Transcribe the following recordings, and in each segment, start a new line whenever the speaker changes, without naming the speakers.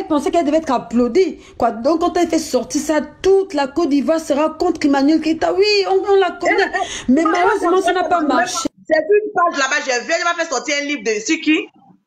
elle pensait qu'elle devait être applaudie. Quoi. Donc, quand elle fait sortir ça, toute la Côte d'Ivoire sera contre Emmanuel Keïta. Oui, on la connaît. Mais malheureusement, ça n'a pas marché.
J'ai vu une page là-bas, j'ai vu, elle m'a fait sortir un livre de qui?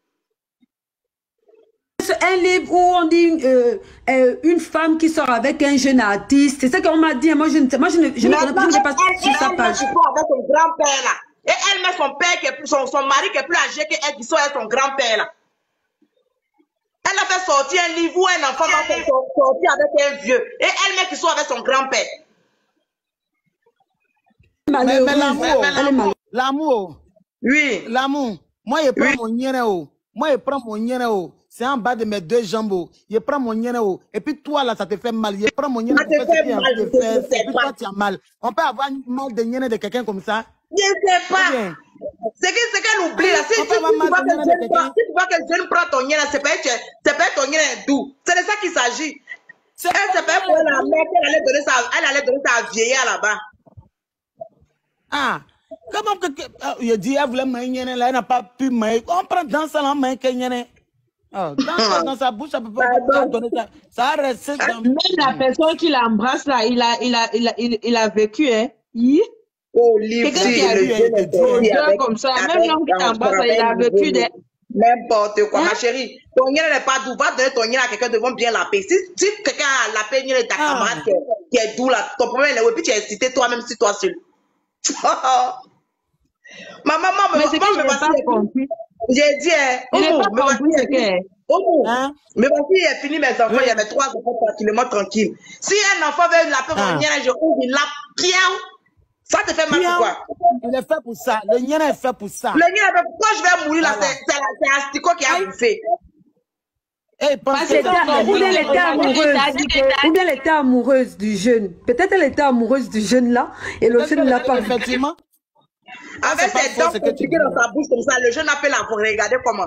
Un livre où on dit une femme qui sort avec un jeune artiste. C'est ça qu'on m'a dit. Moi, je ne connais pas sur sa page.
Elle avec son grand-père là. Et elle met son père, son mari qui est plus âgé qu'elle, qui sort avec son grand-père là. Elle a fait sortir un livre où un enfant va sortir avec un vieux. Et elle met qui sort avec son grand-père.
Mais l'amour.
Oui.
L'amour. Moi, je prends mon nyénéo. Moi, je prends mon nyénéo. C'est en bas de mes deux jambes. Je prends mon nyénéo. Et puis toi, là, ça te fait mal. Je prends mon nyénéo. Ça te fait mal. Et puis toi, tu as mal. On peut avoir mal de nyéné de quelqu'un comme ça?
Je ne sais pas. C'est qu'elle oublie là. Si tu vois que le jeune prend ton nyéné, c'est pas ton nyéné doux. C'est de ça qu'il s'agit. Elle c'est pas pour la mère qu'elle allait donner sa vieillard là-bas.
Ah. Comment que je dis, elle voulait manger, elle n'a pas pu manger. On prend dans sa main qu'elle dans sa bouche, elle peut pas donner ça. Ça a resté dans...
Même la personne qui l'embrasse là, il a vécu, hein.
Oh, livre,
comme ça. Même l'homme qui t'embrasse, il a vécu des...
N'importe quoi, ma chérie. Ton nyéné n'est pas doux. Va donner ton nyéné à quelqu'un devant bien la paix. Si quelqu'un a la paix, nyéné de ta camarade qui est doux là, ton problème est là. Et puis tu es excité toi-même si toi seul. Ma maman me
compris.
J'ai dit, mais voici, il est fini mes enfants, il y avait 3 enfants tranquillement tranquilles. Si un enfant veut l'appeler mon nyéné, je ouvre, il l'a piaou. Ça te fait mal pourquoi?
Il est fait pour ça. Le nyéné est fait pour ça.
Le nyéné, pourquoi je vais mourir là? C'est Astico qui a bouffé.
Ou bien elle était amoureuse du jeune. Peut-être elle était amoureuse du jeune là et le jeune ne l'a pas.
Effectivement.
Avec ses dents compliquées dans sa bouche comme ça, le jeune appelle la regarder comment.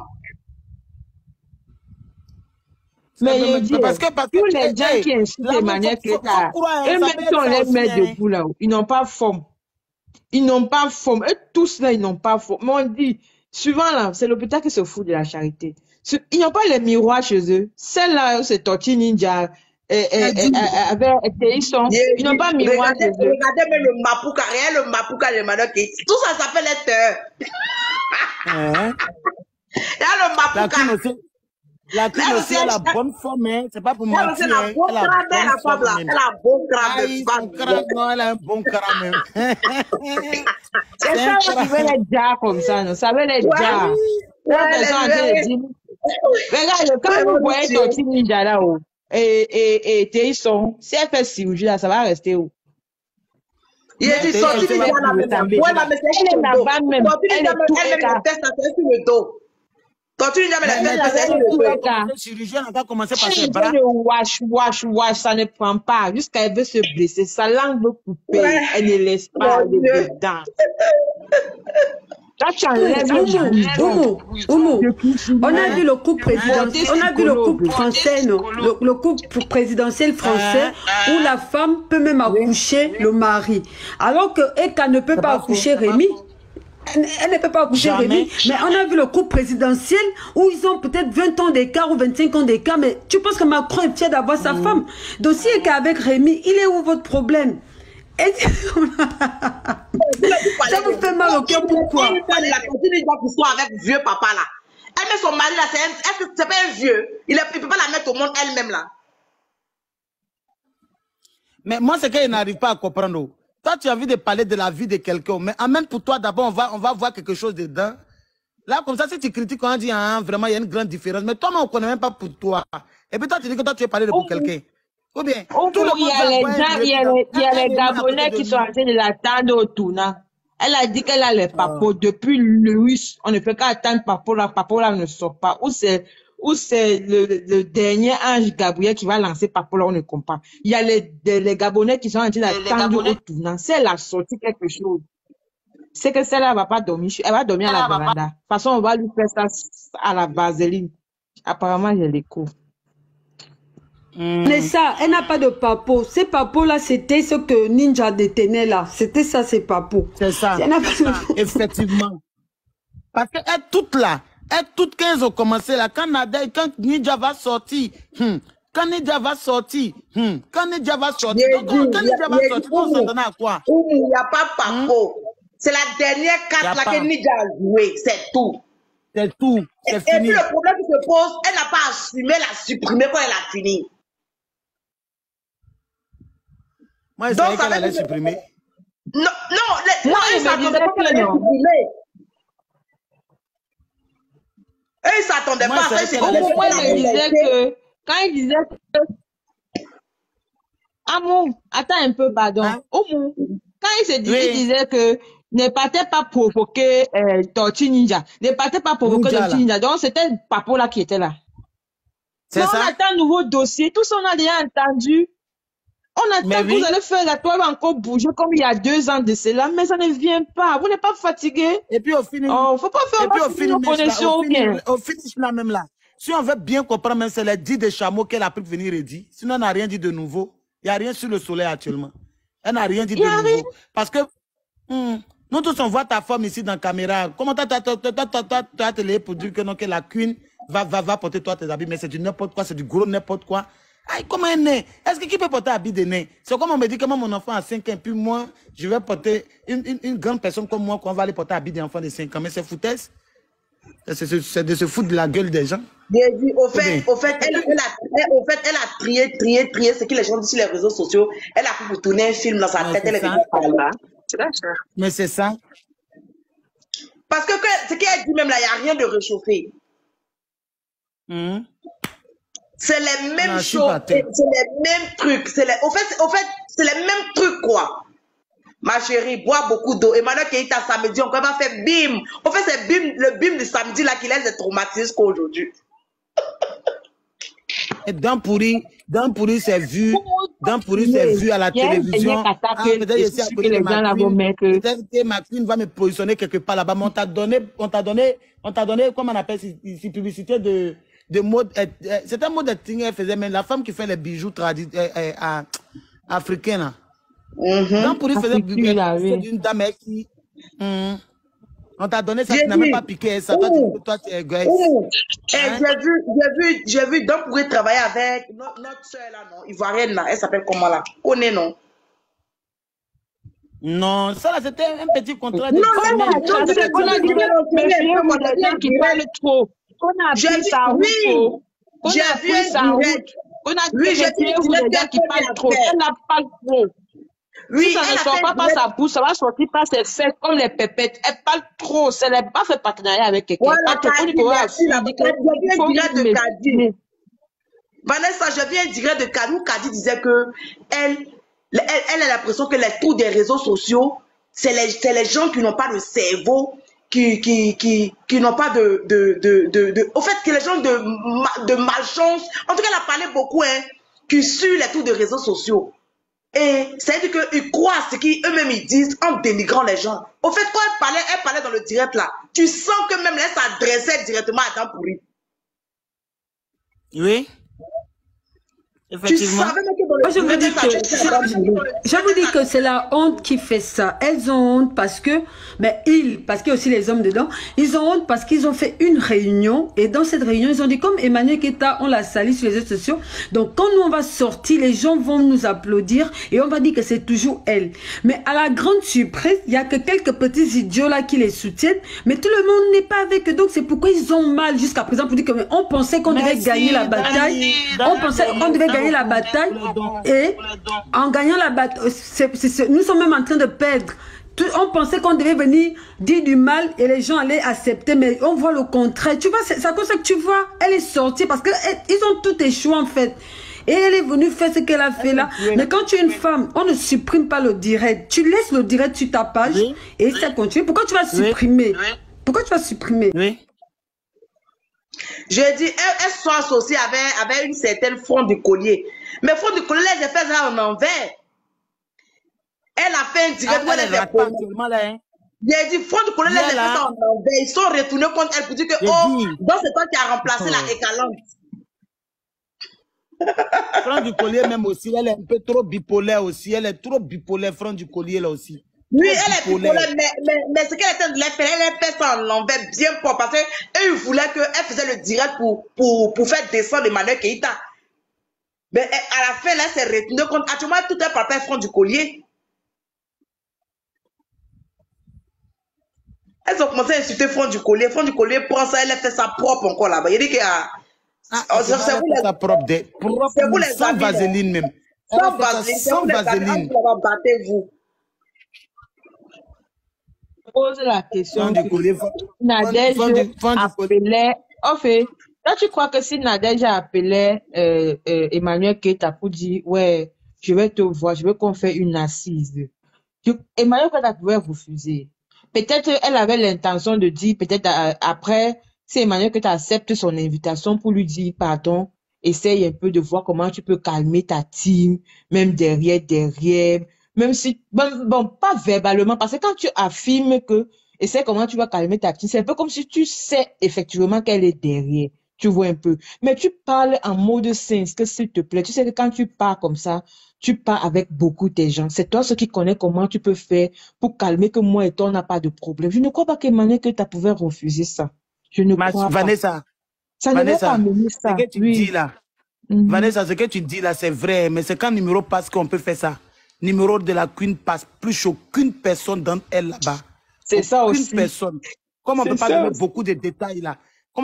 Mais il dit, parce que tous les gens qui insultent Emmanuel Keïta, eux-mêmes qui on les met debout là, ils n'ont pas forme. Ils n'ont pas forme. Eux tous là, ils n'ont pas forme. Mais on dit, souvent là, c'est l'hôpital qui se fout de la charité. Ils n'ont pas les miroirs chez eux. Celle-là, c'est Tortue Ninja, ils n'ont pas miroir chez eux.
Regardez même le Mapuka, rien le Mapuka de Emmanuel Keïta. Tout ça s'appelle être. Il y a le Mapuka.
La queen aussi a la bonne forme, hein. C'est pas pour mentir.
Elle a bon crâne, elle a bon crâne.
Elle a un bon crâne.
C'est ça, on veut les jar comme ça, non? Ça veut les jar. Regarde, quand vous voyez Tortue Ninja là-haut, et Téisson, si elle fait chirurgie là, ça va rester où?
Il a dit Tortue Ninja là, mais c'est là-bas même. Elle est sur le dos. Tortue Ninja,
le chirurgien n'a pas commencé par ses bras.
Wash, ça ne prend pas. Jusqu'à elle veut se blesser. Sa langue veut couper. Elle ne laisse pas aller dedans. Là, tu enlèves
on a vu le couple présidentiel, on a vu le couple français, non? Le couple présidentiel français où la femme peut même accoucher le mari. Alors que Eka ne peut pas accoucher Rémi. Elle ne peut pas accoucher Rémi, mais on a vu le couple présidentiel où ils ont peut-être 20 ans d'écart ou 25 ans d'écart, mais tu penses que Macron est fier d'avoir sa femme? Donc si elle est avec Rémi, il est où votre problème? Et... ça vous fait mal au cœur, pourquoi?
La continue qui soit avec vieux papa là. Elle met son mari là, c'est pas un vieux. Il peut pas la mettre au monde elle-même là.
Mais moi, c'est qu'elle n'arrive pas à comprendre. Toi, tu as envie de parler de la vie de quelqu'un, mais en même pour toi, d'abord, on va voir quelque chose dedans. Là, comme ça, si tu critiques, on dit, ah, vraiment, il y a une grande différence. Mais toi, on ne connaît même pas pour toi. Et puis toi, tu dis que toi, tu veux parler de pour quelqu'un. Ou bien,
il y a les Gabonais qui sont en train de l'attendre au tournant. Elle a dit qu'elle a les papos. Depuis Louis, on ne peut qu'attendre Papo là ne sort pas. Ou c'est le dernier ange Gabriel qui va lancer Papo là, on ne comprend. Il y a les Gabonais qui sont en train d'attendre au tournant. Si elle a sorti quelque chose, c'est que celle-là va pas dormir. Elle va dormir à la véranda. De toute façon, on va lui faire ça à la vaseline. Apparemment, j'ai l'écho.
Mais ça, elle n'a pas de papo. Ces papos-là, c'était ce que Ninja détenait là. C'était ça, ces papos.
C'est ça. Effectivement. Parce qu'elle toute là, toutes 15 ont commencé là. Quand Nidia va sortir, quand Nidia va sortir, quand Nidia va sortir, quand Nidia va sortir, on s'entend à quoi?
Il n'y a pas Papo. C'est la dernière carte là que Nidia a joué, c'est tout.
C'est tout, c'est fini.
Et puis le problème qui se pose, elle n'a pas assumé la supprimer quand elle a fini.
Moi, je savais qu'elle allait supprimer.
Non, non,
moi, je me disais que non.
Eux, ils s'attendaient pas à ça.
Moi, je me disais que, quand il disait que, Amour, attends un peu, pardon. Amour, quand il se disait, il disait que ne partez pas provoquer Tortue Ninja. Ne partez pas provoquer Tortue Ninja. Donc, c'était Papo là qui était là. C'est ça. On attend un nouveau dossier. Tout ça, on a déjà entendu. On attend que vous allez faire la toile encore bouger comme il y a 2 ans de cela, mais ça ne vient pas. Vous n'êtes pas fatigué.
Et puis au final,
faut pas faire
au finish là même là. Si on veut bien comprendre, même c'est les 10 de chameaux qu'elle a pu venir et dire. Sinon, on n'a rien dit de nouveau. Il n'y a rien sur le soleil actuellement. Elle n'a rien dit de nouveau. Parce que nous tous on voit ta femme ici dans la caméra. Comment tu as télé pour dire que non, que la queen va porter toi tes habits, mais c'est du n'importe quoi, c'est du gros n'importe quoi. Aïe, comment un nain? Est-ce que qui peut porter un habit de nain? C'est comme on me dit que moi, mon enfant a 5 ans, puis moi, je vais porter une grande personne comme moi, qu'on va aller porter un habit d'enfant de 5 ans. Mais c'est foutaise. C'est de se foutre de la gueule des gens.
Au fait, elle a trié ce que les gens disent sur les réseaux sociaux. Elle a pu tourner un film dans sa tête. Elle est par là.
Mais c'est ça.
Parce que ce qu'elle dit même là, il n'y a rien de réchauffé. C'est les mêmes choses, c'est les mêmes trucs. Au fait, c'est les mêmes trucs, quoi. Ma chérie, bois beaucoup d'eau. Emmanuel Keïta, samedi, on va faire bim. En fait, c'est bim, le bim de samedi là qui laisse des traumatismes qu'aujourd'hui.
Et Dents Pourries, c'est vu. Dents Pourries, c'est vu à la télévision. Peut-être que ma queen va me positionner quelque part là-bas. Mais on t'a donné, comment on appelle ici, publicité de mode, c'est un mode d'acting qu'elle faisait, mais la femme qui fait les bijoux africains là. Dents Pourries faisait d'une dame qui, on t'a donné ça, tu n'as même pas piqué ça, toi tu es égoïste.
J'ai vu Dents Pourries travailler avec notre soeur là, non, ivoirienne là, elle s'appelle comment là? Connais non?
Non, ça là c'était un petit contrat de.
Non, c'est qu'on a dit que qui parle trop. On a pris sa route. On a pris sa route. On a pris des gens qui parlent trop. Elle n'a pas trop. Oui, si ça ne sort pas par sa bouche, ça va sortir par ses fesses comme les pépettes. Elle parle trop. Elle n'a pas fait partenariat avec quelqu'un.
Vanessa, je viens dire de Kadi. Kadi disait que elle a l'impression que les trous des réseaux sociaux, c'est les gens qui n'ont pas de cerveau, qui n'ont pas au fait, que les gens de malchance, en tout cas, elle a parlé beaucoup, qui suivent les trous des réseaux sociaux. Et c'est-à-dire qu'ils croient ce qu'eux-mêmes ils disent en dénigrant les gens. Au fait, quand elle parlait dans le direct là, tu sens que même elle s'adressait directement à Dents Pourries.
Oui. Effectivement.
Moi, je vous dis que c'est la honte qui fait ça. Elles ont honte parce que, parce qu'il y a aussi les hommes dedans, ils ont honte parce qu'ils ont fait une réunion et dans cette réunion, ils ont dit comme Emmanuel Keïta, on l'a sali sur les réseaux sociaux. Donc, quand nous on va sortir, les gens vont nous applaudir et on va dire que c'est toujours elle. Mais à la grande surprise, il y a que quelques petits idiots là qui les soutiennent, mais tout le monde n'est pas avec eux. Donc, c'est pourquoi ils ont mal jusqu'à présent pour dire que on pensait qu'on devait gagner la bataille. On pensait qu'on devait gagner la bataille et en gagnant la bataille, nous sommes même en train de perdre. On pensait qu'on devait venir dire du mal et les gens allaient accepter, mais on voit le contraire. Tu vois, c'est à cause que tu vois, elle est sortie parce qu'ils ont tout échoué en fait. Et elle est venue faire ce qu'elle a fait là. Mais quand tu es une femme, on ne supprime pas le direct. Tu laisses le direct sur ta page et ça continue. Pourquoi tu vas supprimer? Pourquoi tu vas supprimer?
Je dis, elle soit associée avec une certaine Front du Collier. Mais Front du Collier, j'ai fait ça en envers. Elle a fait un direct où elle est j'ai dit, Front du Collier, j'ai fait ça en envers. Ils sont retournés contre elle pour dire que, donc c'est toi qui as remplacé la Écalante.
Front du Collier même aussi, elle est un peu trop bipolaire aussi. Elle est trop bipolaire, Front du Collier là aussi.
Oui, elle est bipolaire, mais ce qu'elle était de la faire, elle fait ça en l'envers bien propre parce qu'elle voulait qu'elle faisait le direct pour faire descendre Emmanuel Keïta. Mais à la fin, là, c'est retenu compte. Actuellement, tout un papa front du collier. Elles ont commencé à insulter front du collier. Front du collier prend ça, elle a fait sa propre encore là-bas. Il dit qu'il y a.
C'est pour les propre, sans vaseline même.
Sans vaseline, sans vaseline. Battez-vous.
Pose la question. Nadège appelait. En fait, là, tu crois que si Nadège appelait Emmanuel Keïta pour dire, ouais, je vais te voir, je veux qu'on fasse une assise. Emmanuel Keïta pouvait refuser. Peut-être elle avait l'intention de dire, peut-être après, si Emmanuel Keïta accepte son invitation pour lui dire, pardon, essaye un peu de voir comment tu peux calmer ta team, même derrière. Même si, bon, pas verbalement, parce que quand tu affirmes que, et c'est comment tu vas calmer ta petite, c'est un peu comme si tu sais effectivement qu'elle est derrière. Tu vois un peu. Mais tu parles en mode sens, que s'il te plaît. Tu sais que quand tu parles comme ça, tu parles avec beaucoup de gens. C'est toi qui connais comment tu peux faire pour calmer que moi et toi, on n'a pas de problème. Je ne crois pas qu'Emmanuel que tu pouvais refuser ça. Je ne crois
Vanessa,
pas. Ça ne va pas amener ça.
Ce que tu dis là, Vanessa, ce que tu dis là, c'est vrai, mais c'est quand numéro passe qu'on peut faire ça. Numéro de la Queen passe plus qu'aucune personne d'entre elles là-bas.
C'est ça aussi.
Aucune personne. Comme on ne peut pas donner beaucoup de détails là,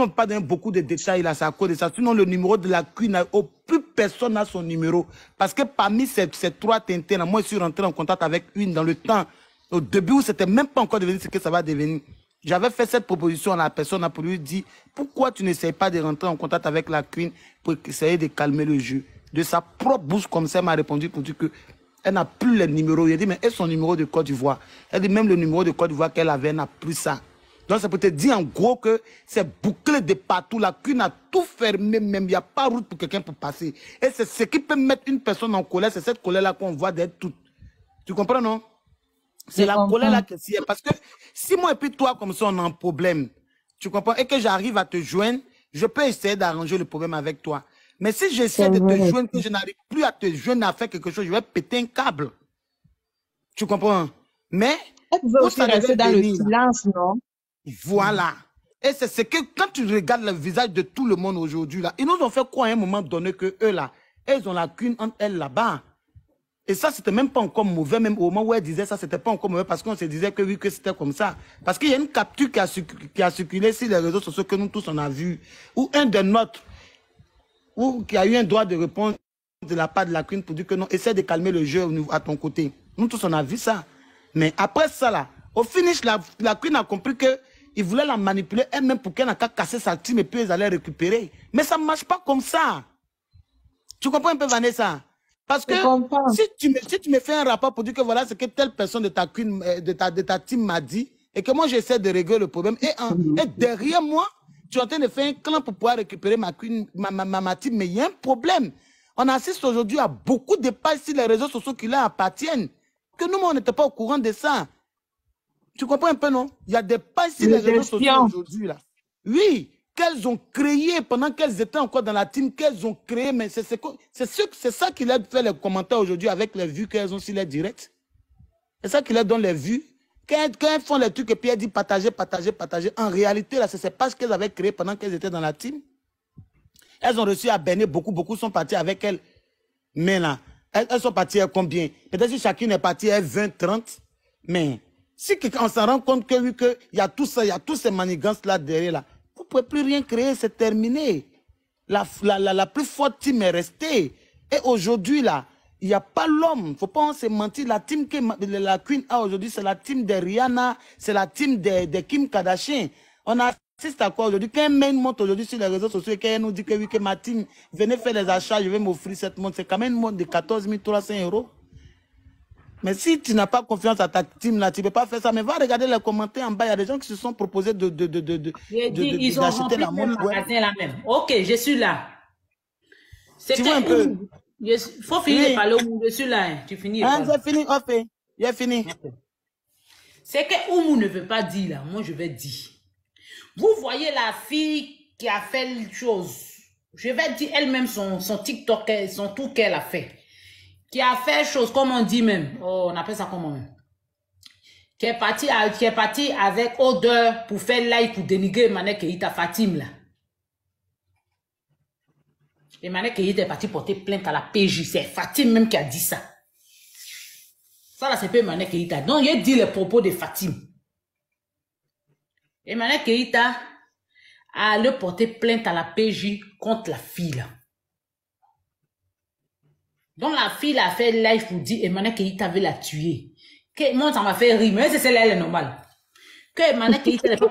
c'est à cause de ça. Sinon, le numéro de la Queen, plus personne n'a son numéro. Parce que parmi ces trois tintins là, moi je suis rentré en contact avec une dans le temps, au début où c'était même pas encore devenu ce que ça va devenir. J'avais fait cette proposition à la personne pour lui dire, pourquoi tu n'essayes pas de rentrer en contact avec la Queen pour essayer de calmer le jeu. De sa propre bouche comme ça, elle m'a répondu pour dire que elle n'a plus les numéros. Il a dit, mais est-ce son numéro de Côte d'Ivoire? Elle dit, même le numéro de Côte d'Ivoire qu'elle avait, elle n'a plus ça. Donc, ça peut te dire en gros que c'est bouclé de partout. La Queen a tout fermé, même. Il n'y a pas route pour quelqu'un pour passer. Et c'est ce qui peut mettre une personne en colère. C'est cette colère-là qu'on voit d'être toute. Tu comprends, non? C'est la colère-là qui est. Parce que si moi et puis toi, comme ça, on a un problème, tu comprends, et que j'arrive à te joindre, je peux essayer d'arranger le problème avec toi. Mais si j'essaie de te joindre, que je n'arrive plus à te joindre à faire quelque chose, je vais péter un câble. Tu comprends? Mais,
vous aussi rester dans le silence, non?
Voilà. Et c'est ce que, quand tu regardes le visage de tout le monde aujourd'hui, là, ils nous ont fait quoi à un moment donné que eux, là, ils ont la Queen entre elles là-bas. Et ça, c'était même pas encore mauvais, même au moment où elle disait ça, c'était pas encore mauvais parce qu'on se disait que oui, que c'était comme ça. Parce qu'il y a une capture qui a circulé sur les réseaux sociaux que nous tous on a vu, où un de nôtres, ou qui a eu un droit de réponse de la part de la Queen pour dire que non, essaie de calmer le jeu à ton côté. Nous tous, on a vu ça. Mais après ça, là, au finish, la Queen a compris qu'il voulait la manipuler elle-même pour qu'elle n'a qu'à casser sa team et puis ils allaient récupérer. Mais ça ne marche pas comme ça. Tu comprends un peu, Vanessa? Parce que si tu me fais un rapport pour dire que voilà ce que telle personne de ta Queen, de ta team m'a dit, et que moi j'essaie de régler le problème, et derrière moi, tu es en train de faire un clan pour pouvoir récupérer ma Queen, ma team, mais il y a un problème. On assiste aujourd'hui à beaucoup de pages sur les réseaux sociaux qui leur appartiennent, que nous, on n'était pas au courant de ça. Tu comprends un peu, non? Il y a des pages sur les réseaux sociaux aujourd'hui, là. Oui, qu'elles ont créé pendant qu'elles étaient encore dans la team, qu'elles ont créé, mais c'est ça qui leur fait les commentaires aujourd'hui avec les vues qu'elles ont sur les directs. C'est ça qui leur donne les vues. Quand elles font les trucs et puis elles disent partager, partager, partager, en réalité, là, c'est ces pages qu'elles avaient créées pendant qu'elles étaient dans la team. Elles ont reçu à Bénin, beaucoup sont partis avec elles. Mais là, elles sont parties à combien? Peut-être si chacune est partie à 20, 30. Mais si on s'en rend compte que oui, qu'il y a tout ça, il y a tous ces manigances-là derrière, là, vous ne pouvez plus rien créer, c'est terminé. La plus forte team est restée. Et aujourd'hui, là, il n'y a pas l'homme. Il ne faut pas se mentir. La team que la Queen a aujourd'hui, c'est la team de Rihanna, c'est la team de Kim Kardashian. On assiste à quoi aujourd'hui? Quand un main monte aujourd'hui sur les réseaux sociaux et qu'elle nous dit que oui, que ma team, venez faire les achats, je vais m'offrir cette montre. C'est quand même une montre de 14 300 €. Mais si tu n'as pas confiance à ta team là, tu ne peux pas faire ça. Mais va regarder les commentaires en bas, il y a des gens qui se sont proposés
ils ont rempli le magasin là même. Ok, je suis là.
Tu vois un peu?
Il faut finir de parler où je suis là. Hein. Tu finis.
J'ai fini, ok. J'ai fini.
C'est que Oumou ne veut pas dire là. Moi, je vais dire. Vous voyez la fille qui a fait les choses. Je vais dire elle-même son TikTok, son tout qu'elle a fait. Qui a fait chose, comme on dit même. Oh, on appelle ça comment même. qui est parti avec odeur pour faire live pour dénigrer Emmanuel Keïta Fatim là. Emmanuel Keïta est parti porter plainte à la PJ. C'est Fatim même qui a dit ça. Ça là, c'est pas Emmanuel Keïta. Donc, il dit les propos de Fatim. Emmanuel Keïta a allé porter plainte à la PJ contre la fille là. Donc, la fille a fait live pour dire Emmanuel Keïta veut la tuer. Que moi, ça m'a fait rire, mais c'est celle-là, elle est normale. Que Emmanuel Keïta n'est pas...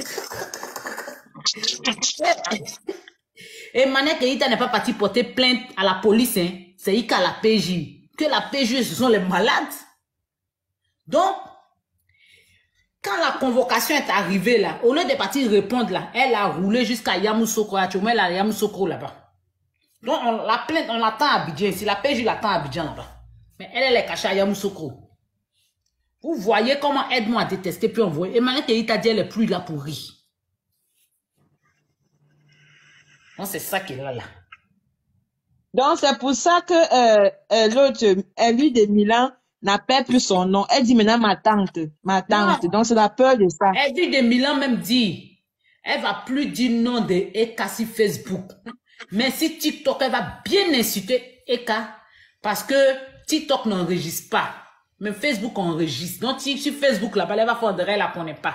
Emmanuel Keïta n'est pas parti porter plainte à la police, hein. C'est Ika la PJ. Que la PJ, ce sont les malades. Donc, quand la convocation est arrivée là, au lieu de partir répondre là, elle a roulé jusqu'à Yamoussoukro, à Yamoussoukro là-bas. Donc, la plainte, on l'attend à Abidjan. Si la PJ l'attend à Abidjan là-bas. Mais elle est cachée à Yamoussoukro. Vous voyez comment Edmond a détesté, puis on voit. Emmanuel Keïta dit elle est plus là pour rire. Donc, c'est ça qu'il a là.
Donc, c'est pour ça que l'autre, Elie de Milan, n'appelle plus son nom. Elle dit maintenant ma tante. Ma tante. Non. Donc, c'est la peur de ça.
Elie de Milan même dit, elle va plus dire nom de Eka sur Facebook. Mais si TikTok, elle va bien insulter Eka, parce que TikTok n'enregistre pas. Mais Facebook enregistre. Donc, sur Facebook, là-bas, elle va faire de elle, la connaît pas.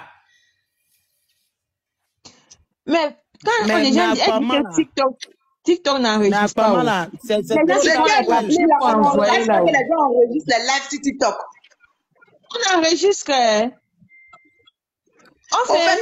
Mais quand on est gens dit que TikTok n'enregistre pas.
C'est les gens enregistrent les lives sur TikTok.
On enregistre. On fait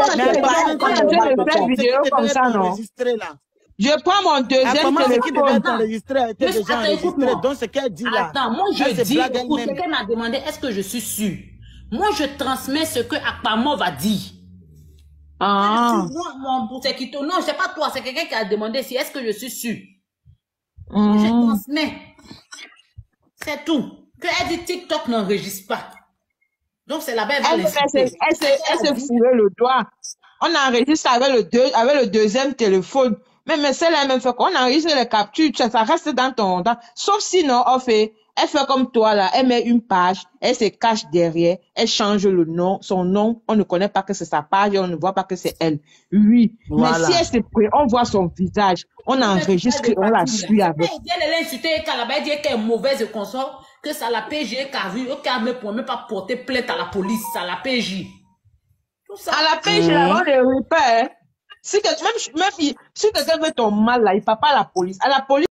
des vidéos comme ça, non? Je prends mon deuxième téléphone.
Donc, ce qu'elle dit là.
Attends, moi je dis, pour ce qu'elle m'a demandé, est-ce que je suis sûre? Moi je transmets ce que Akpamo va dire.
Ah.
Non, c'est pas toi, c'est quelqu'un qui a demandé si est-ce que je suis sûre. Je transmets. C'est tout. Que elle dit TikTok n'enregistre pas. Donc c'est la belle.
Elle se fourrait le doigt. On enregistre avec le deuxième téléphone. Mais c'est la même chose qu'on enregistre les captures, ça reste dans ton... Sauf sinon, elle fait comme toi là, elle met une page, elle se cache derrière, elle change le nom, son nom, on ne connaît pas que c'est sa page et on ne voit pas que c'est elle. Oui, voilà. Mais si elle se prend, on voit son visage, on enregistre, on la suit avec.
Elle a insulté elle dit qu'elle est mauvaise consort, que ça la PJ qui a vu, qu'elle ne peut même pas porter plainte à la police, ça la PJ.
Tout ça. À la PJ, là, on ne rit pas, hein. Si quelqu'un veut ton mal là, il ne parle pas à la police. À la police,